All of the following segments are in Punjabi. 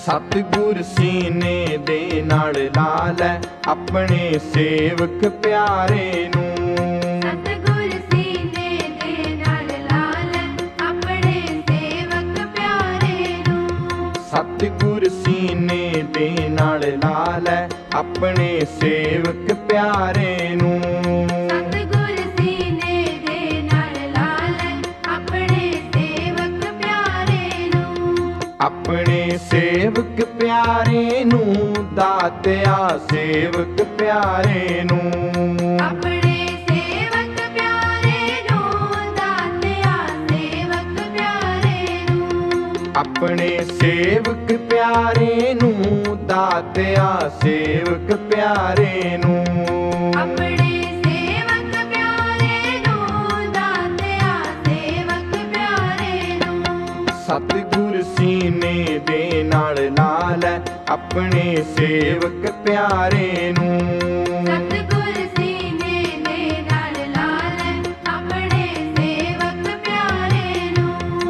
सतगुर सीने दे नाल ला लै अपने सेवक प्यारे नू। सतगुर सीने दे नाल ला लै अपने सेवक प्यारे नू। सतगुर सीने दे नाल ला लै अपने सेवक प्यारे नू। सतगुर सीने दे नाल ला लै अपने सेवक प्यारे नू। अपने सेवक प्यारे नू दातिया सेवक प्यारे नू। अपने सेवक प्यारे नू दातिया सेवक प्यारे नू। अपने सेवक प्यारे नू दातिया सेवक प्यारे नू। अपने सेवक प्यारे नू दातिया सेवक प्यारे नू। सतगुर सीने दे नाल ला लै अपने सेवक प्यारे नू। सतगुर सीने दे नाल ला लै अपने सेवक प्यारे नू।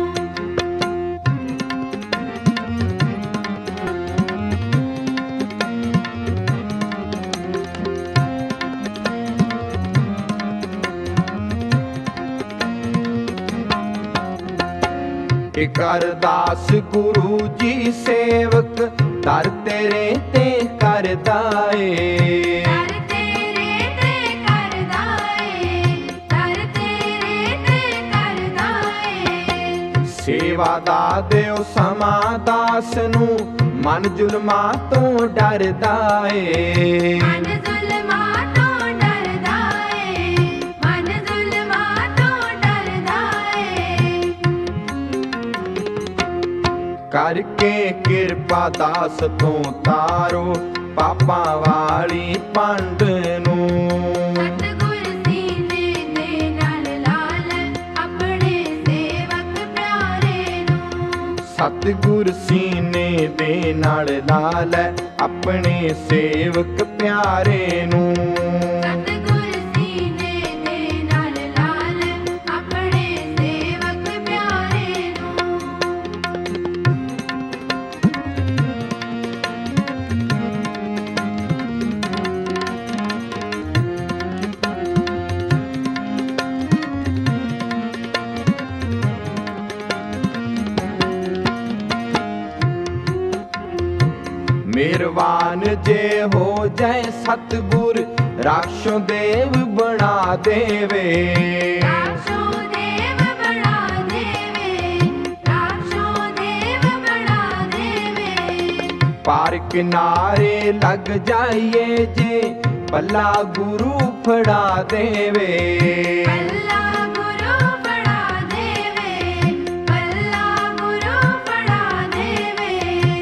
करदास गुरु जी सेवक दर तेरे ते करदाए। दर तेरे ते करदाए, दर तेरे ते करदाए। सेवा दा दिओ समा दास नू मन जुल्मां तो डरदा ए। मन जुल्मां तो डरदा ए, मन जुल्मां तो डरदा ए। करके किरपा दास तो तारो पापा वाली पंड नू। सतगुर सीने दे नाल ला लै अपने सेवक प्यारे नू। सतगुर सीने दे नाल ला लै अपने सेवक प्यारे नू। सतगुर सीने दे नाल ला लै अपने सेवक प्यारे नू। मेहरबान जे हो जाए सतगुर राक्षो देव बना देवे। राक्षो देव बना देवे, राक्षो देव बना देवे। पार किनारे लग जाइए जे पल्ला गुरु फड़ा देवे। पल्ला गुरु फड़ा देवे, पल्ला गुरु फड़ा देवे।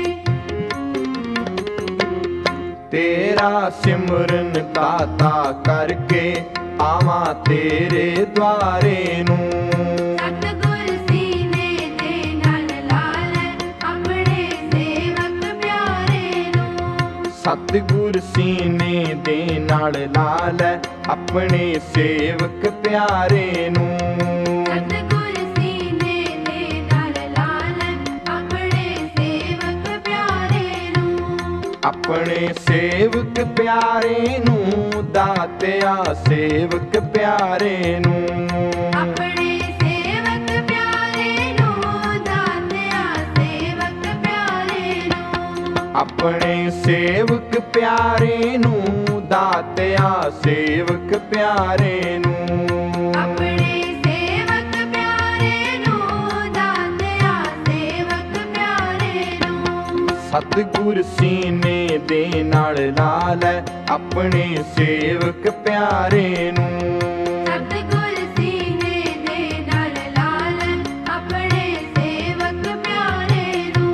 तेरा सिमरन दाता करके आवा तेरे द्वारे नू। सतगुर सीने दे नाल ला लै अपने सेवक प्यारे नू। सतगुर सीने दे नाल ला लै अपने सेवक प्यारे नू। सतगुर सीने दे नाल ला लै अपने सेवक प्यारे नू। अपने सेवक प्यारे नू दातिया सेवक प्यारे नू। अपने सेवक प्यारे नू दातिया सेवक प्यारे नू। अपने सेवक प्यारे नू दातिया सेवक प्यारे नू। अपने सेवक प्यारे नू दातिया सेवक प्यारे नू। सतगुर सीने दे नाल ला लै अपने सेवक प्यारे नू। सतगुर सीने दे नाल ला लै अपने सेवक प्यारे नू।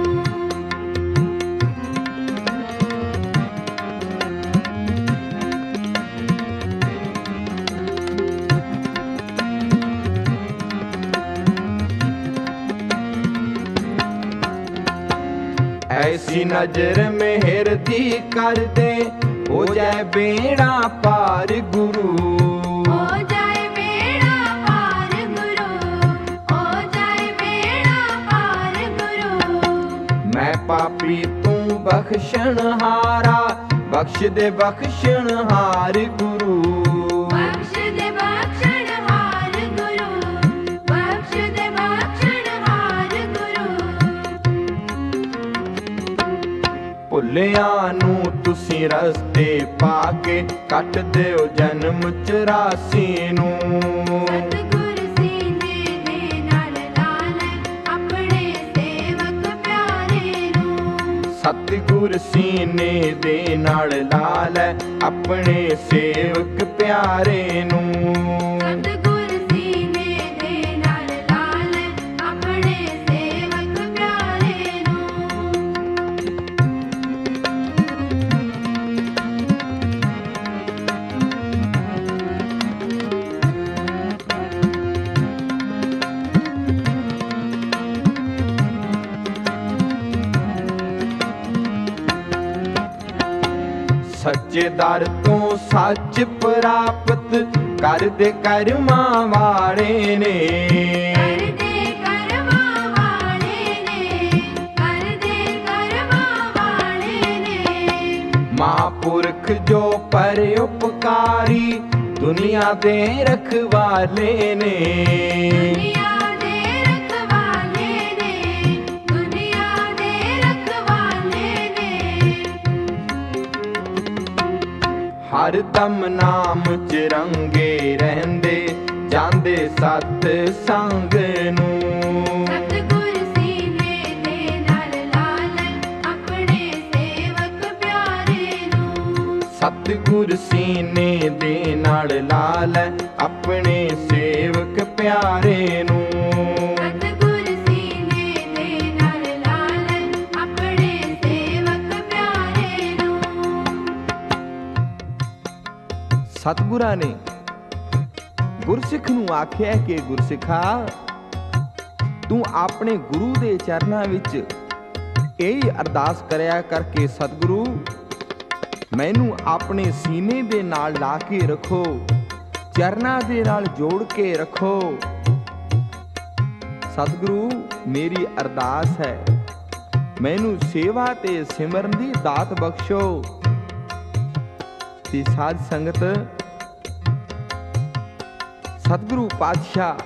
ऐसी नजर मेहर दी कर दे हो जाए बेड़ा पार गुरु। हो जाए बेड़ा पार गुरु, हो जाए बेड़ा पार गुरु। मैं पापी तू ਗੁਰੂ ਬਖਸ਼ਣਹਾਰਾ, ਬਖਸ਼ ਦੇ ਬਖਸ਼ਣਹਾਰ ਗੁਰੂ। ਬਖਸ਼ ਦੇ ਬਖਸ਼ਣਹਾਰ ਗੁਰੂ, ਬਖਸ਼ ਦੇ ਬਖਸ਼ਣਹਾਰ ਗੁਰੂ। ਭੁੱਲਿਆਂ ਨੂੰ ਤੁਸੀਂ ਰਸਤੇ ਪਾ ਕੇ ਕੱਟ ਦਿਓ ਜਨਮ 84 ਨੂੰ। ਸਤਿਗੁਰ ਸੀਨੇ ਦੇ ਨਾਲ ਲਾ ਲੈ ਆਪਣੇ ਸੇਵਕ ਪਿਆਰੇ ਨੂੰ। ਸਤਿਗੁਰ ਸੀਨੇ ਦੇ ਨਾਲ ਲਾ ਲੈ ਆਪਣੇ ਸੇਵਕ ਪਿਆਰੇ ਨੂੰ। ਸਤਿਗੁਰ ਸੀਨੇ ਦੇ ਨਾਲ ਲਾ ਲੈ ਆਪਣੇ ਸੇਵਕ ਪਿਆਰੇ ਨੂੰ। ਸੱਚੇ ਦਰ ਤੋਂ ਸੱਚ ਪ੍ਰਾਪਤ ਕਰਦੇ ਕਰਮਾਂ ਵਾਲੇ ਨੇ। ਕਰਦੇ ਕਰਮਾਂ ਵਾਲੇ ਨੇ, ਕਰਦੇ ਕਰਮਾਂ ਵਾਲੇ ਨੇ। ਮਹਾਂਪੁਰਖ ਜੋ ਪਰਉਪਕਾਰੀ ਦੁਨੀਆ ਦੇ ਰਖਵਾਲੇ ਨੇ। ਦੁਨੀਆ ਦੇ ਰਖਵਾਲੇ ਨੇ, ਦੁਨੀਆ ਦੇ ਰਖਵਾਲੇ ਨੇ। ਹਰ ਦਮ ਨਾਮ ਚ ਰੰਗੇ ਰਹਿੰਦੇ ਜਾਂਦੇ ਸਤ ਸੰਗ ਨੂੰ। ਸਤਿਗੁਰ ਸੀਨੇ ਦੇ ਨਾਲ ਲਾ ਲੈ ਆਪਣੇ ਸੇਵਕ ਪਿਆਰੇ ਨੂੰ। ਸਤਿਗੁਰ ਸੀਨੇ ਦੇ ਨਾਲ ਲਾ ਲੈ ਆਪਣੇ ਸੇਵਕ ਪਿਆਰੇ ਨੂੰ। ਸਤਿਗੁਰ ਸੀਨੇ ਦੇ ਨਾਲ ਲਾ ਲੈ ਆਪਣੇ ਸੇਵਕ ਪਿਆਰੇ ਨੂੰ। ਸਤਿਗੁਰਾਂ ਨੇ ਗੁਰਸਿੱਖ ਨੂੰ ਆਖਿਆ ਕਿ ਗੁਰਸਿੱਖਾ, ਤੂੰ ਆਪਣੇ ਗੁਰੂ ਦੇ ਚਰਨਾਂ ਵਿੱਚ ਇਹ ਅਰਦਾਸ ਕਰਿਆ ਕਰਕੇ ਸਤਿਗੁਰੂ ਮੈਨੂੰ ਆਪਣੇ ਸੀਨੇ ਦੇ ਨਾਲ ਲਾ ਕੇ ਰੱਖੋ, ਚਰਨਾਂ ਦੇ ਨਾਲ ਜੋੜ ਕੇ ਰੱਖੋ। ਸਤਿਗੁਰੂ ਮੇਰੀ ਅਰਦਾਸ ਹੈ, ਮੈਨੂੰ ਸੇਵਾ ਤੇ ਸਿਮਰਨ ਦੀ ਦਾਤ ਬਖਸ਼ੋ। ਤੇ ਸਾਧ ਸੰਗਤ, ਸਤਿਗੁਰੂ ਪਾਤਸ਼ਾਹ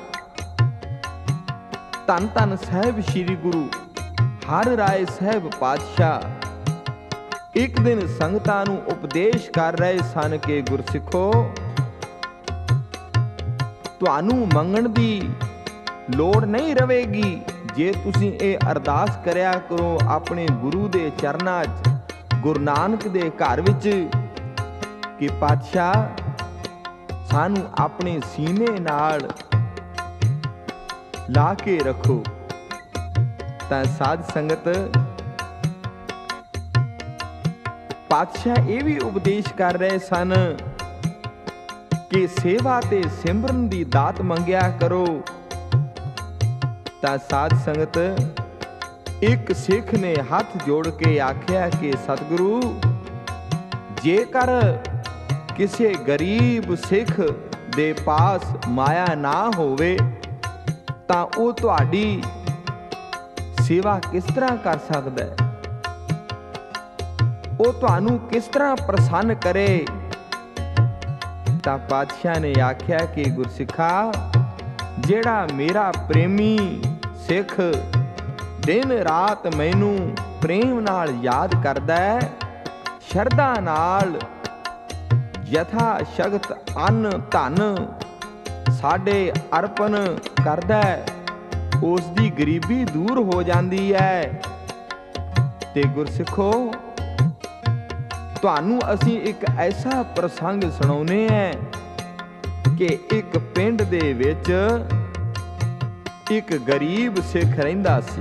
ਧੰਨ ਧੰਨ ਸਾਹਿਬ ਸ੍ਰੀ ਗੁਰੂ ਹਰਿ ਰਾਏ ਸਾਹਿਬ ਪਾਤਸ਼ਾਹ ਇੱਕ ਦਿਨ ਸੰਗਤਾਂ ਨੂੰ ਉਪਦੇਸ਼ ਕਰ ਰਹੇ ਸਨ ਕਿ ਗੁਰਸਿੱਖੋ, ਤੁਹਾਨੂੰ ਮੰਗਣ ਦੀ ਲੋੜ ਨਹੀਂ ਰਹੇਗੀ ਜੇ ਤੁਸੀਂ ਇਹ ਅਰਦਾਸ ਕਰਿਆ ਕਰੋ ਆਪਣੇ ਗੁਰੂ ਦੇ ਚਰਨਾਂ 'ਚ, ਗੁਰੂ ਨਾਨਕ ਦੇ ਘਰ ਵਿੱਚ ਕਿ ਪਾਤਸ਼ਾਹ ਸਾਨੂੰ ਆਪਣੇ ਸੀਨੇ ਨਾਲ ਲਾ ਕੇ ਰੱਖੋ। ਤਾਂ ਸਾਧ ਸੰਗਤ, ਪਾਤਸ਼ਾਹ ਇਹ ਵੀ ਉਪਦੇਸ਼ ਕਰ ਰਹੇ ਸਨ ਕਿ ਸੇਵਾ ਤੇ ਸਿਮਰਨ ਦੀ ਦਾਤ ਮੰਗਿਆ ਕਰੋ। ਤਾਂ ਸਾਧ ਸੰਗਤ, ਇੱਕ ਸਿੱਖ ਨੇ ਹੱਥ ਜੋੜ ਕੇ ਆਖਿਆ ਕਿ ਸਤਿਗੁਰੂ, ਜੇਕਰ ਕਿਸੇ ਗਰੀਬ ਸਿੱਖ ਦੇ ਪਾਸ ਮਾਇਆ ਨਾ ਹੋਵੇ ਤਾਂ ਉਹ ਤੁਹਾਡੀ ਸੇਵਾ ਕਿਸ ਤਰ੍ਹਾਂ ਕਰ ਸਕਦਾ ਹੈ? ਉਹ ਤੁਹਾਨੂੰ ਕਿਸ ਤਰ੍ਹਾਂ ਪ੍ਰਸੰਨ ਕਰੇ? ਤਾਂ ਪਾਤਸ਼ਾਹ ਨੇ ਆਖਿਆ ਕਿ ਗੁਰਸਿੱਖਾ, ਜਿਹੜਾ ਮੇਰਾ ਪ੍ਰੇਮੀ ਸਿੱਖ ਦਿਨ ਰਾਤ ਮੈਨੂੰ ਪ੍ਰੇਮ ਨਾਲ ਯਾਦ ਕਰਦਾ ਹੈ, ਸ਼ਰਧਾ ਨਾਲ ਯਥਾ ਸ਼ਕਤ ਅੰਨ ਧਨ ਸਾਡੇ ਅਰਪਣ ਕਰਦਾ ਹੈ, ਉਸ ਦੀ ਗਰੀਬੀ ਦੂਰ ਹੋ ਜਾਂਦੀ ਹੈ। ਤੇ ਗੁਰਸਿੱਖੋ, ਤੁਹਾਨੂੰ ਅਸੀਂ ਇੱਕ ਐਸਾ ਪ੍ਰਸੰਗ ਸੁਣਾਉਨੇ ਹੈ ਕਿ ਇੱਕ ਪਿੰਡ ਦੇ ਵਿੱਚ ਇੱਕ ਗਰੀਬ ਸਿੱਖ ਰਹਿੰਦਾ ਸੀ।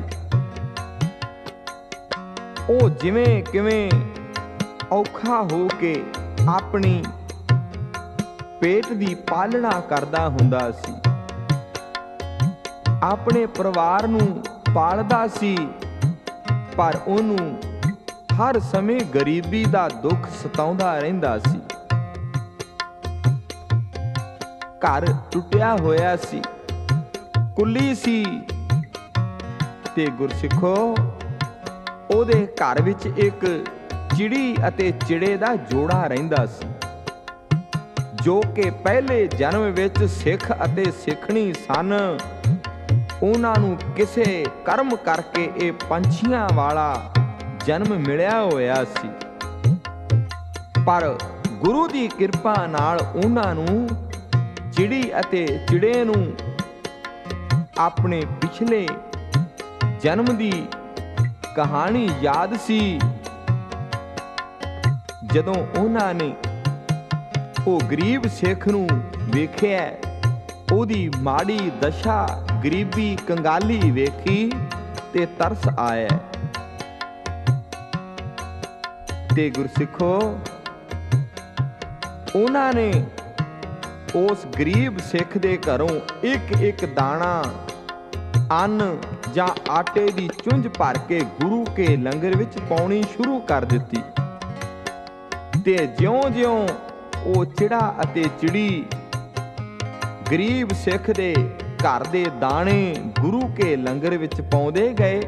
ਉਹ ਜਿਵੇਂ ਕਿਵੇਂ ਔਖਾ ਹੋ ਕੇ ਆਪਣੀ ਪੇਟ ਦੀ ਪਾਲਣਾ ਕਰਦਾ ਹੁੰਦਾ ਸੀ, ਆਪਣੇ ਪਰਿਵਾਰ ਨੂੰ ਪਾਲਦਾ ਸੀ, ਪਰ ਉਹਨੂੰ ਹਰ ਸਮੇਂ ਗਰੀਬੀ ਦਾ ਦੁੱਖ ਸਤਾਉਂਦਾ ਰਹਿੰਦਾ ਸੀ। ਘਰ ਟੁੱਟਿਆ ਹੋਇਆ ਸੀ, ਕੁੱਲੀ ਸੀ। ਤੇ ਗੁਰਸਿੱਖੋ, ਉਹਦੇ ਘਰ ਵਿੱਚ ਇੱਕ ਚਿੜੀ ਅਤੇ ਚਿੜੇ ਦਾ ਜੋੜਾ ਰਹਿੰਦਾ ਸੀ, ਜੋ ਕਿ ਪਹਿਲੇ ਜਨਮ ਵਿੱਚ ਸਿੱਖ ਅਤੇ ਸਿੱਖਣੀ ਸਨ। ਉਹਨਾਂ ਨੂੰ ਕਿਸੇ ਕਰਮ ਕਰਕੇ ਇਹ ਪੰਛੀਆਂ ਵਾਲਾ ਜਨਮ ਮਿਲਿਆ ਹੋਇਆ ਸੀ, ਪਰ ਗੁਰੂ ਦੀ ਕਿਰਪਾ ਨਾਲ ਉਹਨਾਂ ਨੂੰ ਚਿੜੀ ਅਤੇ ਚਿੜੇ ਨੂੰ ਆਪਣੇ ਪਿਛਲੇ ਜਨਮ ਦੀ ਕਹਾਣੀ ਯਾਦ ਸੀ। ਜਦੋਂ ਉਹਨਾਂ ਨੇ ਉਹ ਗਰੀਬ ਸਿੱਖ ਨੂੰ ਵੇਖਿਆ, ਉਹਦੀ ਮਾੜੀ ਦਸ਼ਾ, ਗਰੀਬੀ, ਕੰਗਾਲੀ ਵੇਖੀ ਤੇ ਤਰਸ ਆਇਆ। ਤੇ ਗੁਰਸਿੱਖੋ, ਉਹਨਾਂ ਨੇ ਉਸ ਗਰੀਬ ਸਿੱਖ ਦੇ ਘਰੋਂ ਇੱਕ ਦਾਣਾ ਅੰਨ ਜਾਂ ਆਟੇ ਦੀ ਚੁੰਝ ਭਰ ਕੇ ਗੁਰੂ ਕੇ ਲੰਗਰ ਵਿੱਚ ਪਾਉਣੀ ਸ਼ੁਰੂ ਕਰ ਦਿੱਤੀ। ਤੇ ਜਿਉਂ-ਜਿਉਂ ਉਹ ਚਿੜਾ ਅਤੇ ਚਿੜੀ ਗਰੀਬ ਸਿੱਖ ਦੇ ਘਰ ਦੇ ਦਾਣੇ ਗੁਰੂ ਕੇ ਲੰਗਰ ਵਿੱਚ ਪਾਉਂਦੇ ਗਏ,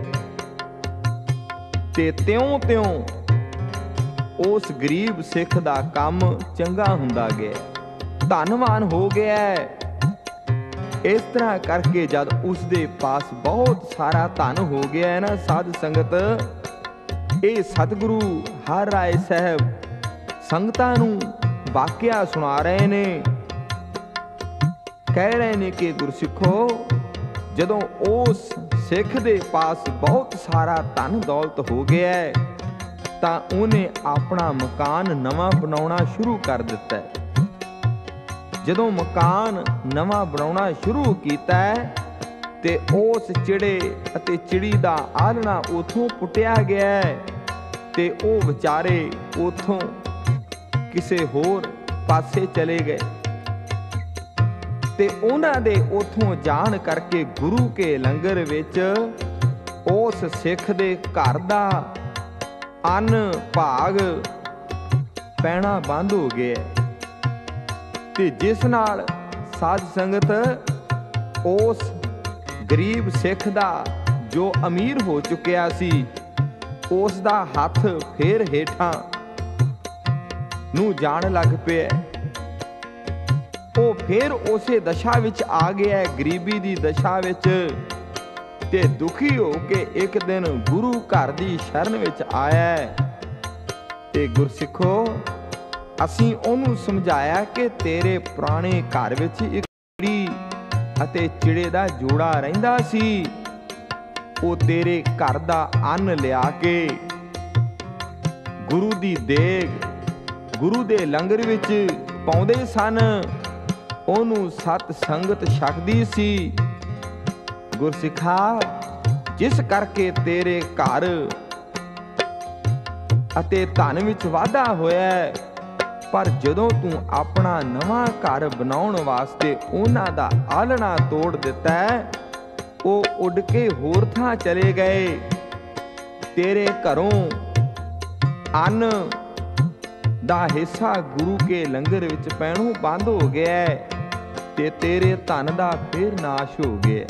ਤੇ ਤਿਉਂ-ਤਿਉਂ ਉਸ ਗਰੀਬ ਸਿੱਖ ਦਾ ਕੰਮ ਚੰਗਾ ਹੁੰਦਾ ਗਿਆ, ਧੰਨਵਾਨ ਹੋ ਗਿਆ। ਇਸ ਤਰ੍ਹਾਂ ਕਰਕੇ ਜਦ ਉਸ ਦੇ ਪਾਸ ਬਹੁਤ ਸਾਰਾ ਧਨ ਹੋ ਗਿਆ ਨਾ ਸਾਧ ਸੰਗਤ, ਇਹ ਸਤਿਗੁਰੂ ਹਰਿ ਰਾਏ ਸਾਹਿਬ ਸੰਗਤਾਂ ਨੂੰ ਵਾਕਿਆ ਸੁਣਾ ਰਹੇ ਨੇ। ਕਹਿ ਰਹੇ ਨੇ ਕਿ ਗੁਰਸਿੱਖੋ, ਜਦੋਂ ਉਸ ਸਿੱਖ ਦੇ ਪਾਸ ਬਹੁਤ ਸਾਰਾ ਧਨ ਦੌਲਤ ਹੋ ਗਿਆ ਤਾਂ ਉਹਨੇ ਆਪਣਾ ਮਕਾਨ ਨਵਾਂ ਬਣਾਉਣਾ ਸ਼ੁਰੂ ਕਰ ਦਿੱਤਾ। ਜਦੋਂ ਮਕਾਨ ਨਵਾਂ ਬਣਾਉਣਾ ਸ਼ੁਰੂ ਕੀਤਾ ਤੇ ਉਸ ਚਿੜੇ ਅਤੇ ਚਿੜੀ ਦਾ ਆਲਣਾ ਉਥੋਂ ਪੁੱਟਿਆ ਗਿਆ ਤੇ ਉਹ ਵਿਚਾਰੇ ਉਥੋਂ ਕਿਸੇ ਹੋਰ ਪਾਸੇ ਚਲੇ ਗਏ। ਤੇ ਉਹਨਾਂ ਦੇ ਉਥੋਂ ਜਾਣ ਕਰਕੇ ਗੁਰੂ ਕੇ ਲੰਗਰ ਵਿੱਚ ਉਸ ਸਿੱਖ ਦੇ ਘਰ ਦਾ ਅੰਨ ਭਾਗ ਪੈਣਾ ਬੰਦ ਹੋ ਗਿਆ, ਤੇ ਜਿਸ ਨਾਲ ਸਾਧ ਸੰਗਤ ਉਸ ਗਰੀਬ ਸਿੱਖ ਦਾ ਜੋ ਅਮੀਰ ਹੋ ਚੁੱਕਿਆ ਸੀ, ਉਸ ਦਾ ਹੱਥ ਫੇਰ ਹੇਠਾਂ ਨੂੰ ਜਾਣ ਲੱਗ ਪਿਆ। ਉਹ ਫੇਰ ਉਸੇ ਦਸ਼ਾ ਵਿੱਚ ਆ ਗਿਆ, ਗਰੀਬੀ ਦੀ ਦਸ਼ਾ ਵਿੱਚ, ਤੇ ਦੁਖੀ ਹੋ ਕੇ ਇੱਕ ਦਿਨ ਗੁਰੂ ਘਰ ਦੀ ਸ਼ਰਨ ਵਿੱਚ ਆਇਆ। ਤੇ ਗੁਰਸਿੱਖੋ, ਅਸੀਂ ਉਹਨੂੰ ਸਮਝਾਇਆ ਕਿ ਤੇਰੇ ਪੁਰਾਣੇ ਘਰ ਵਿੱਚ ਇੱਕ ਚਿੜੀ ਅਤੇ ਚਿੜੇ ਦਾ ਜੋੜਾ ਰਹਿੰਦਾ ਸੀ, ਉਹ ਤੇਰੇ ਘਰ ਦਾ ਅੰਨ ਲਿਆ ਕੇ ਗੁਰੂ ਦੀ ਦੇਗ, ਗੁਰੂ ਦੇ ਲੰਗਰ ਵਿੱਚ ਪਾਉਂਦੇ ਸਨ, ਉਹਨੂੰ ਸਤ ਸੰਗਤ ਛਕਦੀ ਸੀ। ਗੁਰਸਿੱਖਾ, ਜਿਸ ਕਰਕੇ ਤੇਰੇ ਘਰ ਅਤੇ ਧਨ ਵਿੱਚ ਵਾਧਾ ਹੋਇਆ, ਪਰ ਜਦੋਂ ਤੂੰ ਆਪਣਾ ਨਵਾਂ ਘਰ ਬਣਾਉਣ ਵਾਸਤੇ ਉਹਨਾਂ ਦਾ ਆਲਣਾ ਤੋੜ ਦਿੱਤਾ, ਉਹ ਉੱਡ ਕੇ ਹੋਰ ਥਾਂ ਚਲੇ ਗਏ। ਤੇਰੇ ਘਰੋਂ ਅੰਨ ਦਾ ਹਿੱਸਾ ਗੁਰੂ ਕੇ ਲੰਗਰ ਵਿੱਚ ਪੈਣੋਂ ਬੰਦ ਹੋ ਗਿਆ ਤੇ ਤੇਰੇ ਧਨ ਦਾ ਫੇਰ ਨਾਸ਼ ਹੋ ਗਿਆ।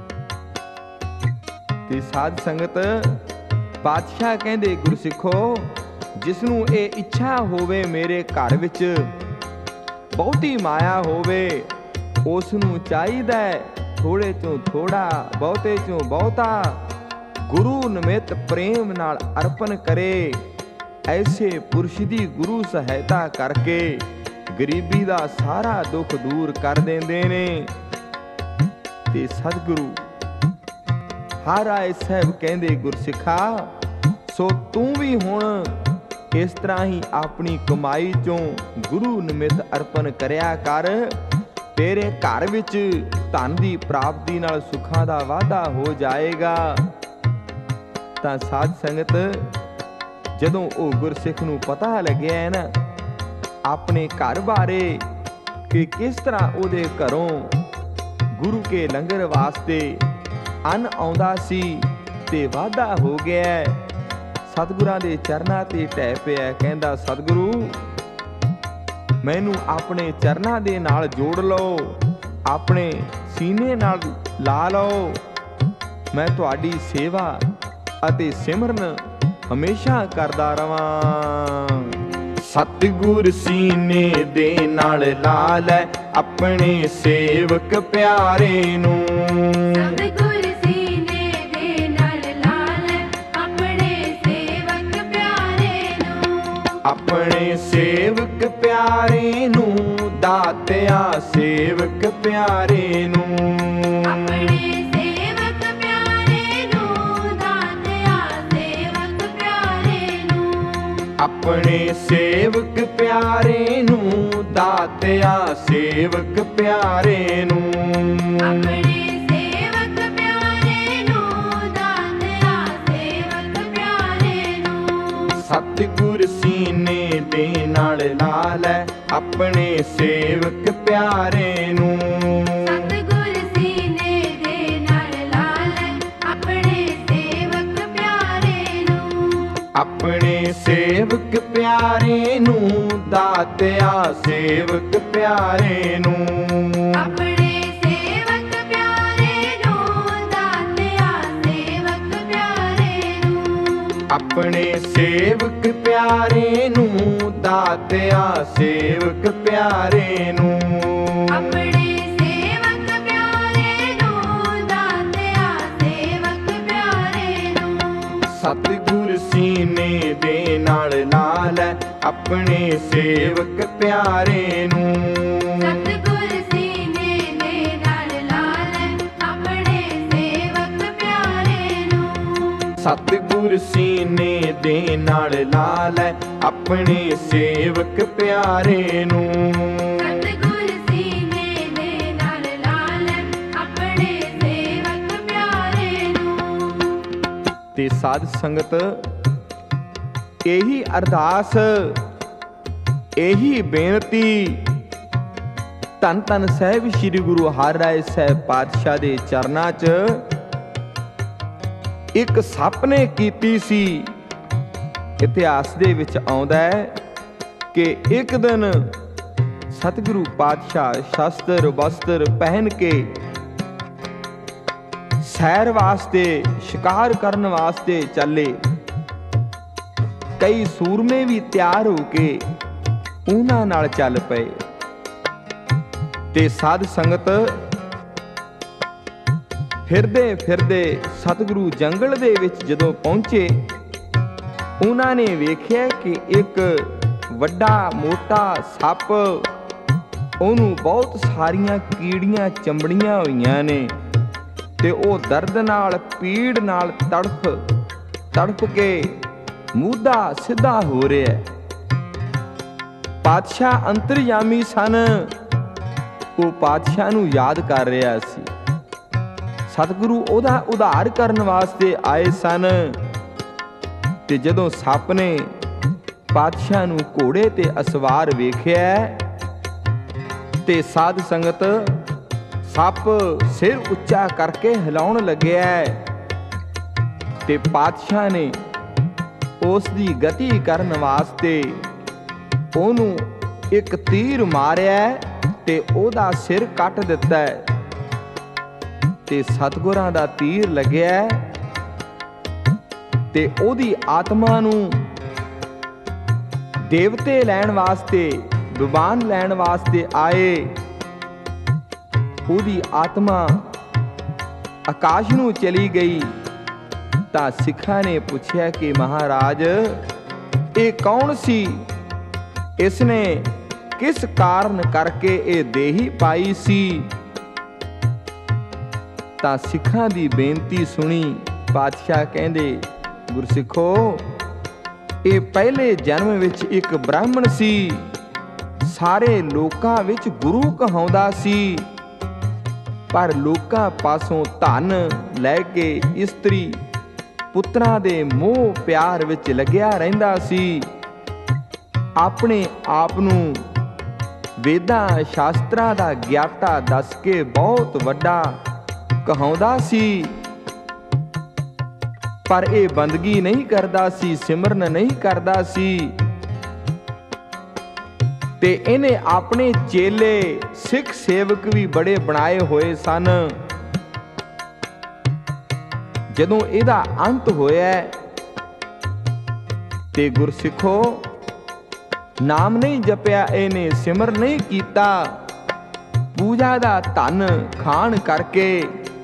ਤੇ ਸਾਧ ਸੰਗਤ, ਪਾਤਸ਼ਾਹ ਕਹਿੰਦੇ ਗੁਰਸਿੱਖੋ, ਜਿਸ ਨੂੰ ਇਹ ਇੱਛਾ ਹੋਵੇ ਮੇਰੇ ਘਰ ਵਿੱਚ ਬਹੁਤੀ ਮਾਇਆ ਹੋਵੇ, ਉਸ ਨੂੰ ਚਾਹੀਦਾ ਥੋੜੇ ਚੋਂ ਥੋੜਾ, ਬਹੁਤੇ ਚੋਂ ਬਹੁਤਾ ਗੁਰੂ ਨਿਮਿਤ ਪ੍ਰੇਮ ਨਾਲ ਅਰਪਣ ਕਰੇ। ਐਸੇ ਪੁਰਸ਼ ਦੀ ਗੁਰੂ ਸਹਾਇਤਾ ਕਰਕੇ ਗਰੀਬੀ ਦਾ ਸਾਰਾ ਦੁੱਖ ਦੂਰ ਕਰ ਦਿੰਦੇ ਨੇ। ਤੇ ਸਤਿਗੁਰੂ ਹਰਿ ਰਾਏ ਸਾਹਿਬ ਕਹਿੰਦੇ ਗੁਰਸਿੱਖਾ, ਸੋ ਤੂੰ ਵੀ ਹੁਣ ਇਸ ਤਰ੍ਹਾਂ ਹੀ ਆਪਣੀ ਕਮਾਈ ਚੋਂ ਗੁਰੂ ਨਿਮਿਤ ਅਰਪਣ ਕਰਿਆ ਕਰ। ਤੇਰੇ ਘਰ ਵਿੱਚ ਧਨ ਦੀ ਪ੍ਰਾਪਤੀ ਨਾਲ ਸੁੱਖਾਂ ਦਾ ਵਾਧਾ ਹੋ ਜਾਏਗਾ। ਤਾਂ ਸਾਧ ਸੰਗਤ, ਜਦੋਂ ਉਹ ਗੁਰਸਿੱਖ ਨੂੰ ਪਤਾ ਲੱਗਿਆ ਹੈ ਨਾ ਆਪਣੇ ਘਰ ਬਾਰੇ ਕਿ ਕਿਸ ਤਰ੍ਹਾਂ ਉਹਦੇ ਘਰੋਂ ਗੁਰੂ ਕੇ ਲੰਗਰ ਵਾਸਤੇ ਅੰਨ ਆਉਂਦਾ ਸੀ ਤੇ ਵਾਧਾ ਹੋ ਗਿਆ, ਸਤਿਗੁਰਾਂ ਦੇ ਚਰਨਾਂ ਤੇ ਢਹਿ ਪਿਆ। ਕਹਿੰਦਾ, ਸਤਿਗੁਰੂ, ਮੈਨੂੰ ਆਪਣੇ ਚਰਨਾਂ ਦੇ ਨਾਲ ਜੋੜ ਲਓ, ਆਪਣੇ ਸੀਨੇ ਨਾਲ ਲਾ ਲਓ। ਮੈਂ ਤੁਹਾਡੀ ਸੇਵਾ ਅਤੇ ਸਿਮਰਨ ਹਮੇਸ਼ਾ ਕਰਦਾ ਰਵਾਂ। ਸਤਿਗੁਰ ਸੀਨੇ ਦੇ ਨਾਲ ਲਾ ਲੈ ਆਪਣੇ ਸੇਵਕ ਪਿਆਰੇ ਨੂੰ। ਸਤਿਗੁਰ ਸੀਨੇ ਦੇ ਨਾਲ ਲਾ ਲੈ ਆਪਣੇ ਸੇਵਕ ਪਿਆਰੇ ਨੂੰ। ਆਪਣੇ ਸੇਵਕ ਪਿਆਰੇ ਨੂੰ ਦਾਤਿਆ ਸੇਵਕ ਪਿਆਰੇ ਨੂੰ। ਆਪਣੇ ਸੇਵਕ ਪਿਆਰੇ ਨੂੰ ਦਾਤਿਆ ਸੇਵਕ ਪਿਆਰੇ ਨੂੰ। ਆਪਣੇ ਸੇਵਕ ਪਿਆਰੇ ਨੂੰ ਦਾਤਿਆ ਸੇਵਕ ਪਿਆਰੇ ਨੂੰ। ਆਪਣੇ ਸੇਵਕ ਪਿਆਰੇ ਨੂੰ ਦਾਤਿਆ ਸੇਵਕ ਪਿਆਰੇ ਨੂੰ। ਸਤਿਗੁਰ ਸੀਨੇ ਦੇ ਨਾਲ ਲਾ ਲੈ ਆਪਣੇ ਸੇਵਕ ਪਿਆਰੇ ਨੂੰ। ਸਤਿਗੁਰ ਸੀਨੇ ਦੇ ਨਾਲ ਲਾ ਲੈ ਆਪਣੇ ਸੇਵਕ ਪਿਆਰੇ ਨੂੰ। ਆਪਣੇ ਸੇਵਕ ਪਿਆਰੇ ਨੂੰ ਦਾਤਿਆ ਸੇਵਕ ਪਿਆਰੇ ਨੂੰ। ਆਪਣੇ ਸੇਵਕ ਪਿਆਰੇ ਨੂੰ ਦਾਤਿਆ ਸੇਵਕ ਪਿਆਰੇ ਨੂੰ। ਆਪਣੇ ਸੇਵਕ ਪਿਆਰੇ ਨੂੰ ਦਾਤਿਆ ਸੇਵਕ ਪਿਆਰੇ ਨੂੰ। ਆਪਣੇ ਸੇਵਕ ਪਿਆਰੇ ਨੂੰ ਦਾਤਿਆ ਸੇਵਕ ਪਿਆਰੇ ਨੂੰ। ਸਤਿਗੁਰ ਸੀਨੇ ਦੇ ਨਾਲ ਲਾ ਲੈ ਆਪਣੇ ਸੇਵਕ ਪਿਆਰੇ ਨੂੰ। ਸਤਿਗੁਰ ਸੀਨੇ ਦੇ ਨਾਲ ਲਾ ਲੈ ਆਪਣੇ ਸੇਵਕ ਪਿਆਰੇ ਨੂੰ। ਸਤਿਗੁਰ ਸੀਨੇ ਦੇ ਨਾਲ ਲਾ ਲੈ ਆਪਣੇ ਸੇਵਕ ਪਿਆਰੇ ਨੂੰ। ਸਤਿਗੁਰ ਸੀਨੇ ਦੇ ਨਾਲ ਲਾ ਲੈ ਆਪਣੇ ਸੇਵਕ ਪਿਆਰੇ ਨੂੰ। ਤੇ ਸਾਧ ਸੰਗਤ ਇਹੀ ਅਰਦਾਸ ਇਹੀ ਬੇਨਤੀ ਧੰਨ ਧੰਨ ਸਾਹਿਬ ਸ੍ਰੀ ਗੁਰੂ ਹਰਿਰਾਏ ਸਾਹਿਬ ਪਾਤਸ਼ਾਹ ਦੇ ਚਰਨਾਂ 'ਚ ਇੱਕ ਸੱਪ ਨੇ ਕੀਤੀ ਸੀ। ਇਤਿਹਾਸ ਦੇ ਵਿੱਚ ਆਉਂਦਾ ਹੈ ਕਿ ਇੱਕ ਦਿਨ ਸਤਿਗੁਰੂ ਪਾਤਸ਼ਾਹ ਸ਼ਸਤਰ ਵਸਤਰ ਪਹਿਨ ਕੇ ਸੈਰ ਵਾਸਤੇ ਸ਼ਿਕਾਰ ਕਰਨ ਵਾਸਤੇ ਚੱਲੇ। ਕਈ ਸੂਰਮੇ ਵੀ ਤਿਆਰ ਹੋ ਕੇ ਉਹਨਾਂ ਨਾਲ ਚੱਲ ਪਏ। ਤੇ ਸਾਧ ਸੰਗਤ ਫਿਰਦੇ ਫਿਰਦੇ ਸਤਿਗੁਰੂ ਜੰਗਲ ਦੇ ਵਿੱਚ ਜਦੋਂ ਪਹੁੰਚੇ, ਉਹਨਾਂ ਨੇ ਵੇਖਿਆ ਕਿ ਇੱਕ ਵੱਡਾ ਮੋਟਾ ਸੱਪ, ਉਹਨੂੰ ਬਹੁਤ ਸਾਰੀਆਂ ਕੀੜੀਆਂ ਚੰਬੜੀਆਂ ਹੋਈਆਂ ਨੇ ਤੇ ਉਹ ਦਰਦ ਨਾਲ ਪੀੜ ਨਾਲ ਤੜਫ ਕੇ ਮੂਧਾ ਸਿੱਧਾ ਹੋ ਰਿਹਾ ਹੈ। ਪਾਤਸ਼ਾਹ ਅੰਤਰਯਾਮੀ ਸਨ, ਉਹ ਪਾਤਸ਼ਾਹ ਨੂੰ ਯਾਦ ਕਰ ਰਿਹਾ ਸੀ। ਸਤਿਗੁਰੂ ਉਹਦਾ ਉਧਾਰ ਕਰਨ ਵਾਸਤੇ ਆਏ ਸਨ। ਤੇ ਜਦੋਂ ਸੱਪ ਨੇ ਪਾਤਸ਼ਾਹ ਨੂੰ ਘੋੜੇ ਤੇ ਅਸਵਾਰ ਵੇਖਿਆ ਤੇ ਸਾਧ ਸੰਗਤ ਸੱਪ ਸਿਰ ਉੱਚਾ ਕਰਕੇ ਹਿਲਾਉਣ ਲੱਗਿਆ ਤੇ ਪਾਤਸ਼ਾਹ ਨੇ ਉਸ ਦੀ ਗਤੀ ਕਰਨ ਵਾਸਤੇ ਉਹਨੂੰ ਇੱਕ ਤੀਰ ਮਾਰਿਆ ਤੇ ਉਹਦਾ ਸਿਰ ਕੱਟ ਦਿੱਤਾ ਤੇ ਸਤਿਗੁਰਾਂ ਦਾ ਤੀਰ ਲੱਗਿਆ ਤੇ ਉਹਦੀ ਆਤਮਾ ਨੂੰ ਦੇਵਤੇ ਲੈਣ ਵਾਸਤੇ, ਵਿਮਾਨ ਲੈਣ ਵਾਸਤੇ ਆਏ। ਉਹਦੀ ਆਤਮਾ ਆਕਾਸ਼ ਨੂੰ ਚਲੀ ਗਈ ਤਾਂ ਸਿੱਖਾਂ ਨੇ ਪੁੱਛਿਆ ਕਿ ਮਹਾਰਾਜ ਇਹ ਕੌਣ ਸੀ, ਇਸਨੇ ਕਿਸ ਕਾਰਨ ਕਰਕੇ ਇਹ ਦੇਹੀ ਪਾਈ ਸੀ। ਤਾਂ ਸਿੱਖਾਂ ਦੀ ਬੇਨਤੀ ਸੁਣੀ ਪਾਤਸ਼ਾਹ ਕਹਿੰਦੇ, ਗੁਰਸਿੱਖੋ ਇਹ ਪਹਿਲੇ ਜਨਮ ਵਿੱਚ ਇੱਕ ਬ੍ਰਾਹਮਣ ਸੀ, ਸਾਰੇ ਲੋਕਾਂ ਵਿੱਚ ਗੁਰੂ ਕਹਾਉਂਦਾ ਸੀ, ਪਰ ਲੋਕਾਂ ਪਾਸੋਂ ਧਨ ਲੈ ਕੇ ਇਸਤਰੀ ਪੁੱਤਰਾਂ ਦੇ ਮੋਹ ਪਿਆਰ ਵਿੱਚ ਲੱਗਿਆ ਰਹਿੰਦਾ ਸੀ। ਆਪਣੇ ਆਪ ਨੂੰ ਵੇਦਾਂ ਸ਼ਾਸਤਰਾਂ ਦਾ ਗਿਆਤਾ ਦੱਸ ਕੇ ਬਹੁਤ ਵੱਡਾ ਕਹਾਉਂਦਾ ਸੀ, ਪਰ ਇਹ ਬੰਦਗੀ ਨਹੀਂ ਕਰਦਾ ਸੀ, ਸਿਮਰਨ ਨਹੀਂ ਕਰਦਾ ਸੀ। ਤੇ ਇਹਨੇ ਆਪਣੇ ਚੇਲੇ ਸਿੱਖ ਸੇਵਕ ਵੀ ਬੜੇ ਬਣਾਏ ਹੋਏ ਸਨ। ਜਦੋਂ ਇਹਦਾ ਅੰਤ ਹੋਇਆ ਤੇ ਗੁਰਸਿੱਖੋ, ਨਾਮ ਨਹੀਂ ਜਪਿਆ ਇਹਨੇ, ਸਿਮਰ ਨਹੀਂ ਕੀਤਾ, ਪੂਜਾ ਦਾ ਧਨ ਖਾਣ ਕਰਕੇ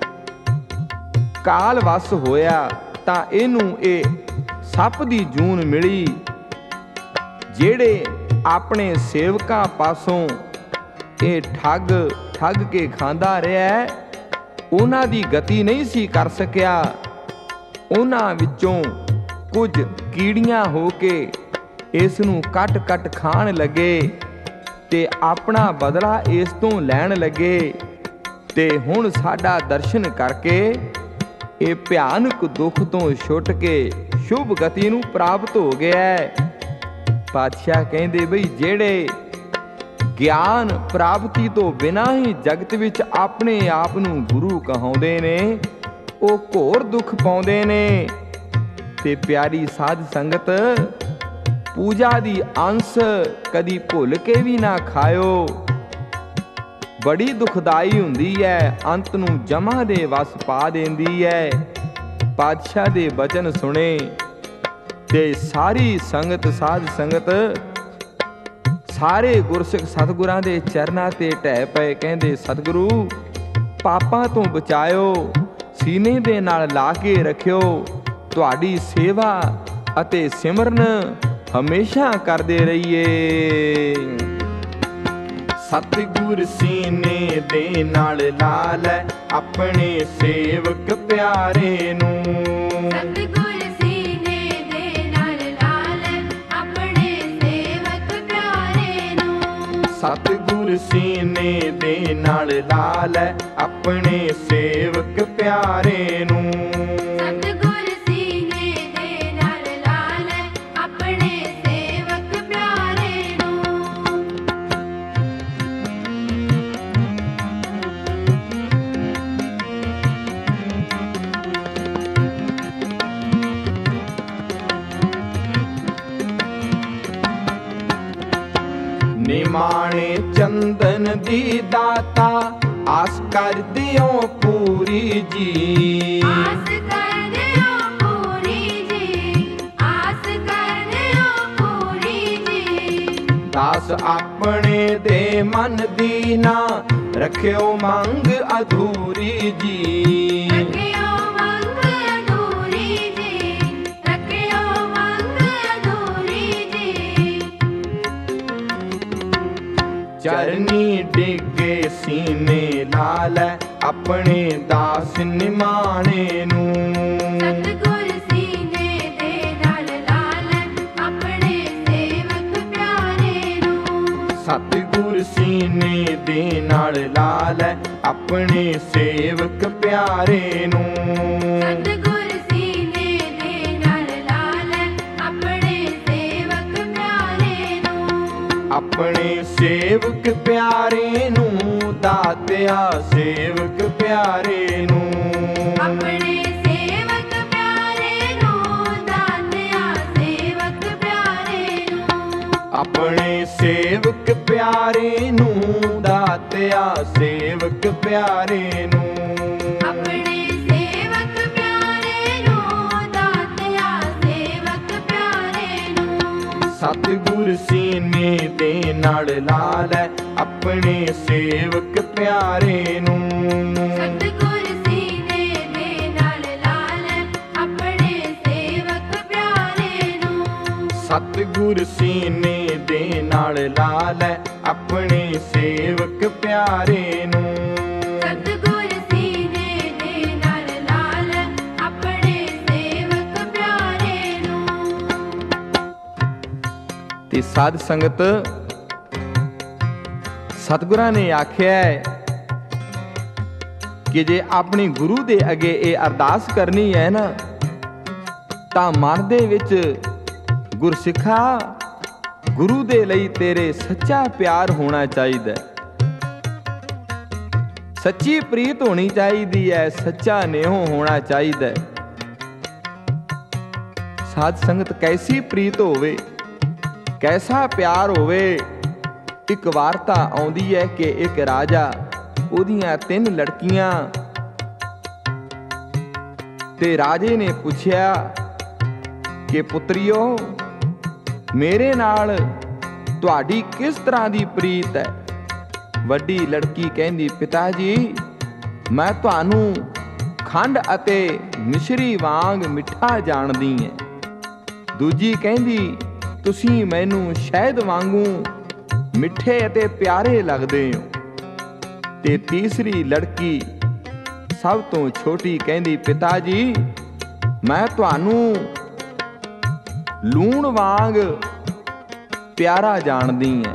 ਕਾਲ ਵਸ ਹੋਇਆ, ਤਾਂ ਇਹਨੂੰ ਇਹ ਸੱਪ ਦੀ ਜੂਨ ਮਿਲੀ। ਜਿਹੜੇ ਆਪਣੇ ਸੇਵਕਾਂ ਪਾਸੋਂ ਇਹ ਠੱਗ ਕੇ ਖਾਂਦਾ ਰਿਹਾ, ਉਹਨਾਂ ਦੀ ਗਤੀ ਨਹੀਂ ਸੀ ਕਰ ਸਕਿਆ। ਉਹਨਾਂ ਵਿੱਚੋਂ ਕੁਝ ਕੀੜੀਆਂ ਹੋ ਕੇ ਇਸ ਨੂੰ ਕੱਟ ਖਾਣ ਲੱਗੇ ਤੇ ਆਪਣਾ ਬਦਲਾ ਇਸ ਤੋਂ ਲੈਣ ਲੱਗੇ। ਤੇ ਹੁਣ ਸਾਡਾ ਦਰਸ਼ਨ ਕਰਕੇ ਇਹ ਭਿਆਨਕ ਦੁੱਖ ਤੋਂ ਛੁੱਟ ਕੇ ਸ਼ੁਭ ਗਤੀ ਨੂੰ ਪ੍ਰਾਪਤ ਹੋ ਗਿਆ। ਪਾਤਸ਼ਾਹ ਕਹਿੰਦੇ ਬਈ ਜਿਹੜੇ ਗਿਆਨ ਪ੍ਰਾਪਤੀ ਤੋਂ ਬਿਨਾਂ ਹੀ ਜਗਤ ਵਿੱਚ ਆਪਣੇ ਆਪ ਨੂੰ ਗੁਰੂ ਕਹਾਉਂਦੇ ਨੇ, ਉਹ ਘੋਰ ਦੁੱਖ ਪਾਉਂਦੇ ਨੇ। ਤੇ ਪਿਆਰੀ ਸਾਧ ਸੰਗਤ, ਪੂਜਾ ਦੀ ਅੰਸ਼ ਕਦੀ ਭੁੱਲ ਕੇ ਵੀ ਨਾ ਖਾਇਓ, ਬੜੀ ਦੁਖਦਾਈ ਹੁੰਦੀ ਹੈ, ਅੰਤ ਨੂੰ ਜਮਾਂ ਦੇ ਵਸ ਪਾ ਦਿੰਦੀ ਹੈ। ਪਾਤਸ਼ਾਹ ਦੇ ਬਚਨ ਸੁਣੇ ਤੇ ਸਾਰੀ ਸੰਗਤ, ਸਾਧ ਸੰਗਤ, ਸਾਰੇ ਗੁਰਸਿੱਖ ਸਤਿਗੁਰਾਂ ਦੇ ਚਰਨਾਂ ਤੇ ਢਹਿ ਪਏ। ਕਹਿੰਦੇ ਸਤਿਗੁਰੂ ਪਾਪਾਂ ਤੋਂ ਬਚਾਇਓ, ਸੀਨੇ ਦੇ ਨਾਲ ਲਾ ਕੇ ਰੱਖਿਓ, ਤੁਹਾਡੀ ਸੇਵਾ ਅਤੇ ਸਿਮਰਨ ਹਮੇਸ਼ਾ ਕਰਦੇ ਰਹੀਏ। ਸਤਿਗੁਰ ਸੀਨੇ ਦੇ ਨਾਲ ਲਾ ਲੈ ਆਪਣੇ ਸੇਵਕ ਪਿਆਰੇ ਨੂੰ। ਸਤਿਗੁਰ ਸੀਨੇ ਦੇ ਨਾਲ ਲਾ ਲੈ ਆਪਣੇ ਸੇਵਕ ਪਿਆਰੇ ਨੂੰ। ਸਤਿਗੁਰ ਸੀਨੇ ਦੇ ਨਾਲ ਲਾ ਲੈ ਆਪਣੇ ਸੇਵਕ ਪਿਆਰੇ ਨੂੰ। ਸਤਿਗੁਰ ਸੀਨੇ ਦੇ ਨਾਲ ਲਾ ਲੈ ਆਪਣੇ ਸੇਵਕ ਪਿਆਰੇ ਨੂੰ। ਨਿਮਾਣੇ ਚੰਦਨ ਦੀ ਦਾਤਾ, ਆਸ ਕਰਦਿਓ ਪੂਰੀ ਜੀ। ਆਸ ਕਰਦਿਓ ਪੂਰੀ ਜੀ, ਆਸ ਕਰਦਿਓ ਪੂਰੀ ਜੀ। ਦਾਸ ਆਪਣੇ ਦੇ ਮਨ ਦੀ ਨਾ ਰੱਖਿਓ ਮੰਗ ਅਧੂਰੀ ਜੀ। ਰੱਖਿਓ ਮੰਗ ਅਧੂਰੀ ਜੀ, ਰੱਖਿਓ ਮੰਗ ਅਧੂਰੀ ਜੀ। ਚਰਨੀ ਡਿੱਗੇ ਸੀਨੇ ਲਾ ਲੈ ਆਪਣੇ ਦਾਸ ਨਿਮਾਣੇ ਨੂੰ। ਸਤਿਗੁਰ ਸੀਨੇ ਦੇ ਨਾਲ ਲਾ ਲੈ ਆਪਣੇ ਸੇਵਕ ਪਿਆਰੇ ਨੂੰ। ਸਤਿਗੁਰ ਸੀਨੇ ਦੇ ਨਾਲ ਲਾ ਲੈ ਆਪਣੇ ਸੇਵਕ ਪਿਆਰੇ ਨੂੰ। ਸਤਿਗੁਰ ਸੀਨੇ ਦੇ ਨਾਲ ਲਾ ਲੈ ਆਪਣੇ ਸੇਵਕ ਪਿਆਰੇ ਨੂੰ। ਆਪਣੇ ਸੇਵਕ ਪਿਆਰੇ ਨੂੰ, ਦਾਤਿਆ ਸੇਵਕ ਪਿਆਰੇ ਨੂੰ। ਆਪਣੇ ਸੇਵਕ ਪਿਆਰੇ ਨੂੰ, ਦਾਤਿਆ ਸੇਵਕ ਪਿਆਰੇ ਨੂੰ। ਆਪਣੇ ਸੇਵਕ ਪਿਆਰੇ ਨੂੰ, ਦਾਤਿਆ ਸੇਵਕ ਪਿਆਰੇ ਨੂੰ। ਆਪਣੇ ਸੇਵਕ ਪਿਆਰੇ ਨੂੰ, ਦਾਤਿਆ ਸੇਵਕ ਪਿਆਰੇ ਨੂੰ। ਸਤਿਗੁਰ ਸੀਨੇ ਦੇ ਨਾਲ ਲਾ ਲੈ ਆਪਣੇ ਸੇਵਕ ਪਿਆਰੇ ਨੂੰ। ਸਤਿਗੁਰ ਸੀਨੇ ਦੇ ਨਾਲ ਲਾ ਲੈ ਆਪਣੇ ਸੇਵਕ ਪਿਆਰੇ ਨੂੰ। ਸਤਿਗੁਰ ਸੀਨੇ ਦੇ ਨਾਲ ਲਾ ਲੈ ਆਪਣੇ ਸੇਵਕ ਪਿਆਰੇ ਨੂੰ। ਸਤਿਗੁਰ ਸੀਨੇ ਦੇ ਨਾਲ ਲਾ ਲੈ ਆਪਣੇ ਸੇਵਕ ਪਿਆਰੇ ਨੂੰ। ਤੇ ਸਾਧ ਸੰਗਤ, ਸਤਿਗੁਰਾਂ ਨੇ ਆਖਿਆ ਹੈ ਕਿ ਜੇ ਆਪਣੀ ਗੁਰੂ ਦੇ ਅੱਗੇ ਇਹ ਅਰਦਾਸ ਕਰਨੀ ਹੈ ਨਾ, ਤਾਂ ਮਨ ਦੇ ਵਿੱਚ ਗੁਰਸਿੱਖਾ, ਗੁਰੂ ਦੇ ਲਈ ਤੇਰੇ ਸੱਚਾ ਪਿਆਰ ਹੋਣਾ ਚਾਹੀਦਾ, ਸੱਚੀ ਪ੍ਰੀਤ ਹੋਣੀ ਚਾਹੀਦੀ ਹੈ, ਸੱਚਾ ਨੇਹ ਹੋਣਾ ਚਾਹੀਦਾ ਹੈ। ਸਾਧ ਸੰਗਤ, ਕੈਸੀ ਪ੍ਰੀਤ ਹੋਵੇ, ਕੈਸਾ ਪਿਆਰ ਹੋਵੇ। ਇੱਕ ਵਾਰਤਾ ਆਉਂਦੀ ਹੈ ਕਿ ਇੱਕ ਰਾਜਾ, ਉਹਦੀਆਂ 3 ਲੜਕੀਆਂ, ਤੇ ਰਾਜੇ ਨੇ ਪੁੱਛਿਆ ਕਿ ਪੁੱਤਰੀਓ, ਮੇਰੇ ਨਾਲ ਤੁਹਾਡੀ ਕਿਸ ਤਰ੍ਹਾਂ ਦੀ ਪ੍ਰੀਤ ਹੈ? ਵੱਡੀ ਲੜਕੀ ਕਹਿੰਦੀ, ਪਿਤਾ ਜੀ, ਮੈਂ ਤੁਹਾਨੂੰ ਖੰਡ ਅਤੇ ਮਿਸ਼ਰੀ ਵਾਂਗ ਮਿੱਠਾ ਜਾਣਦੀ ਹੈ। ਦੂਜੀ ਕਹਿੰਦੀ, ਤੁਸੀਂ ਮੈਨੂੰ ਸ਼ਹਿਦ ਵਾਂਗੂ ਮਿੱਠੇ ਅਤੇ ਪਿਆਰੇ ਲੱਗਦੇ ਹੋ। ਤੇ ਤੀਸਰੀ ਲੜਕੀ ਸਭ ਤੋਂ ਛੋਟੀ ਕਹਿੰਦੀ, ਪਿਤਾ ਜੀ, ਮੈਂ ਤੁਹਾਨੂੰ ਲੂਣ ਵਾਂਗ ਪਿਆਰਾ ਜਾਣਦੀ ਹੈ।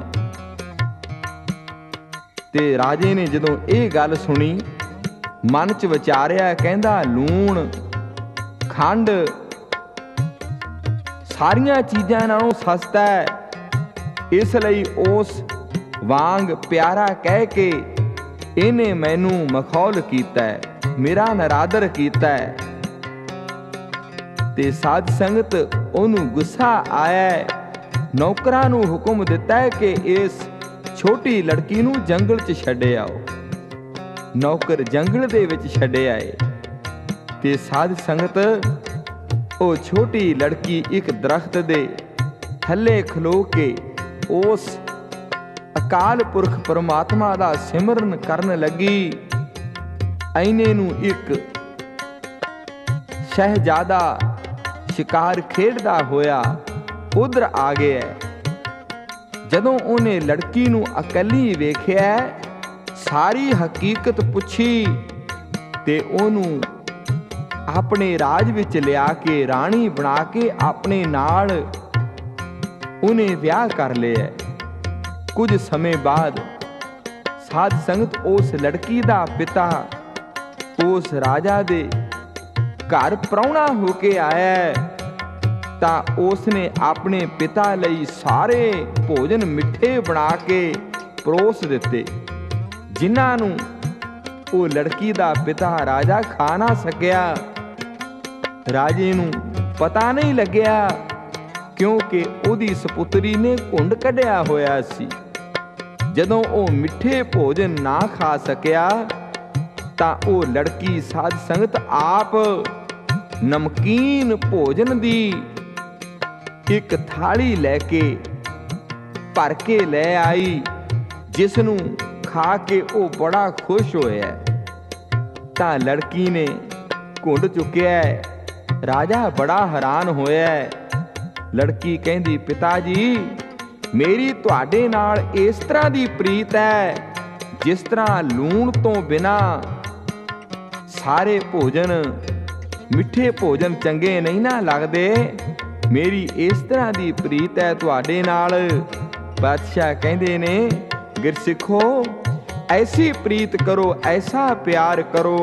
ਤੇ ਰਾਜੇ ਨੇ ਜਦੋਂ ਇਹ ਗੱਲ ਸੁਣੀ, ਮਨ 'ਚ ਵਿਚਾਰਿਆ, ਕਹਿੰਦਾ ਲੂਣ, ਖੰਡ ਸਾਰੀਆਂ ਚੀਜ਼ਾਂ ਨਾਲੋਂ ਸਸਤਾ ਹੈ, ਇਸ ਲਈ ਉਸ ਵਾਂਗ ਪਿਆਰਾ ਕਹਿ ਕੇ ਇਹਨੇ ਮੈਨੂੰ ਮਖੌਲ ਕੀਤਾ ਹੈ, ਮੇਰਾ ਨਰਾਦਰ ਕੀਤਾ ਹੈ। ਤੇ ਸਾਧ ਸੰਗਤ ਉਹਨੂੰ ਗੁੱਸਾ ਆਇਆ, ਨੌਕਰਾਂ ਨੂੰ ਹੁਕਮ ਦਿੱਤਾ ਹੈ ਕਿ ਇਸ ਛੋਟੀ ਲੜਕੀ ਨੂੰ ਜੰਗਲ 'ਚ ਛੱਡ ਆਓ। ਨੌਕਰ ਜੰਗਲ ਦੇ ਵਿੱਚ ਛੱਡ ਆਏ ਤੇ ਸਾਧ ਸੰਗਤ ਉਹ ਛੋਟੀ ਲੜਕੀ ਇੱਕ ਦਰਖਤ ਦੇ ਥੱਲੇ ਖਲੋ ਕੇ ਉਸ ਅਕਾਲ ਪੁਰਖ ਪਰਮਾਤਮਾ ਦਾ ਸਿਮਰਨ ਕਰਨ ਲੱਗੀ। ਐਨੇ ਨੂੰ ਇੱਕ ਸ਼ਹਿਜ਼ਾਦਾ ਸ਼ਿਕਾਰ ਖੇਡਦਾ ਹੋਇਆ ਉਧਰ ਆ ਗਿਆ। ਜਦੋਂ ਉਹਨੇ ਲੜਕੀ ਨੂੰ ਇਕੱਲੀ ਵੇਖਿਆ, ਸਾਰੀ ਹਕੀਕਤ ਪੁੱਛੀ ਤੇ ਉਹਨੂੰ ਆਪਣੇ ਰਾਜ ਵਿੱਚ ਲਿਆ ਕੇ ਰਾਣੀ ਬਣਾ ਕੇ ਆਪਣੇ ਨਾਲ ਉਹਨੇ ਵਿਆਹ ਕਰ ਲਿਆ। ਕੁਝ ਸਮੇਂ ਬਾਅਦ ਸਾਧ ਸੰਗਤ ਉਸ ਲੜਕੀ ਦਾ ਪਿਤਾ ਉਸ ਰਾਜਾ ਦੇ ਘਰ ਪ੍ਰਾਹੁਣਾ ਹੋ ਕੇ ਆਇਆ, ਤਾਂ ਉਸ ਨੇ ਆਪਣੇ ਪਿਤਾ ਲਈ ਸਾਰੇ ਭੋਜਨ ਮਿੱਠੇ ਬਣਾ ਕੇ ਪਰੋਸ ਦਿੱਤੇ, ਜਿਨ੍ਹਾਂ ਨੂੰ ਉਹ ਲੜਕੀ ਦਾ ਪਿਤਾ ਰਾਜਾ ਖਾ ਨਾ ਸਕਿਆ। ਰਾਜੇ ਨੂੰ ਪਤਾ ਨਹੀਂ ਲੱਗਿਆ, ਕਿਉਂਕਿ ਉਹਦੀ ਸਪੁੱਤਰੀ ਨੇ ਘੁੰਡ ਕੱਢਿਆ ਹੋਇਆ ਸੀ। ਜਦੋਂ ਉਹ ਮਿੱਠੇ ਭੋਜਨ ਨਾ ਖਾ ਸਕਿਆ, ਤਾਂ ਉਹ ਲੜਕੀ ਸਾਧ ਸੰਗਤ ਆਪ ਨਮਕੀਨ ਭੋਜਨ ਦੀ ਇੱਕ ਥਾਲੀ ਲੈ ਕੇ ਭਰ ਕੇ ਲੈ ਆਈ, ਜਿਸ ਨੂੰ ਖਾ ਕੇ ਉਹ ਬੜਾ ਖੁਸ਼ ਹੋਇਆ। ਤਾਂ ਲੜਕੀ ਨੇ ਘੁੰਡ ਚੁੱਕਿਆ। ਰਾਜਾ ਬੜਾ ਹੈਰਾਨ ਹੋਇਆ। ਲੜਕੀ ਕਹਿੰਦੀ, ਪਿਤਾ ਜੀ, ਮੇਰੀ ਤੁਹਾਡੇ ਨਾਲ ਇਸ ਤਰ੍ਹਾਂ ਦੀ ਪ੍ਰੀਤ ਹੈ, ਜਿਸ ਤਰ੍ਹਾਂ ਲੂਣ ਤੋਂ ਬਿਨਾ ਸਾਰੇ ਭੋਜਨ, ਮਿੱਠੇ ਭੋਜਨ ਚੰਗੇ ਨਹੀਂ ਨਾ ਲੱਗਦੇ। ਮੇਰੀ ਇਸ ਤਰ੍ਹਾਂ ਦੀ ਪ੍ਰੀਤ ਹੈ ਤੁਹਾਡੇ ਨਾਲ। ਬਾਦਸ਼ਾਹ ਕਹਿੰਦੇ ਨੇ, ਗੁਰਸਿੱਖੋ, ਐਸੀ ਪ੍ਰੀਤ ਕਰੋ, ਐਸਾ ਪਿਆਰ ਕਰੋ।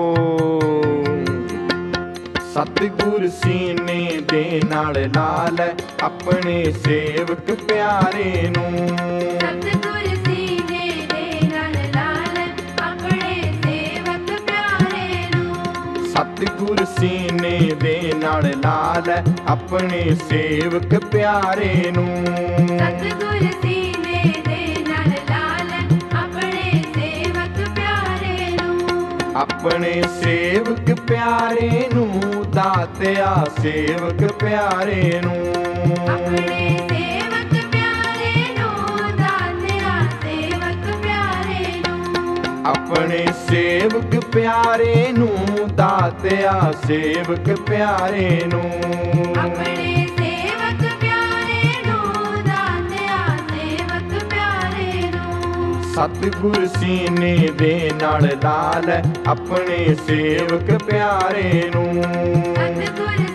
ਸਤਿਗੁਰ ਸੀਨੇ ਦੇ ਨਾਲ ਲਾਲ ਆਪਣੇ ਸੇਵਕ ਪਿਆਰੇ ਨੂੰ। ਸਤਿਗੁਰ ਸੀਨੇ ਦੇ ਨਾਲ ਲਾਲ ਆਪਣੇ ਸੇਵਕ ਪਿਆਰੇ ਨੂੰ। ਸਤਿਗੁਰ ਸੀਨੇ ਦੇ ਨਾਲ ਲਾਲ ਆਪਣੇ ਸੇਵਕ ਪਿਆਰੇ ਨੂੰ। ਸਤਿਗੁਰ ਸੀਨੇ ਦੇ ਨਾਲ ਲਾਲ ਆਪਣੇ ਸੇਵਕ ਪਿਆਰੇ ਨੂੰ। ਆਪਣੇ ਸੇਵਕ ਪਿਆਰੇ ਨੂੰ, ਦਾਤਿਆ ਸੇਵਕ ਪਿਆਰੇ ਨੂੰ। ਆਪਣੇ ਸੇਵਕ ਪਿਆਰੇ ਨੂੰ, ਦਾਤਿਆ ਸੇਵਕ ਪਿਆਰੇ ਨੂੰ। ਆਪਣੇ ਸੇਵਕ ਪਿਆਰੇ ਨੂੰ, ਦਾਤਿਆ ਸੇਵਕ ਪਿਆਰੇ ਨੂੰ। ਆਪਣੇ ਸੇਵਕ ਪਿਆਰੇ ਨੂੰ, ਦਾਤਿਆ ਸੇਵਕ ਪਿਆਰੇ ਨੂੰ। ਸਤਿਗੁਰ ਸੀਨੇ ਦੇ ਨਾਲ ਲਾਲ ਆਪਣੇ ਸੇਵਕ ਪਿਆਰੇ ਨੂੰ। ਸਤਿਗੁਰ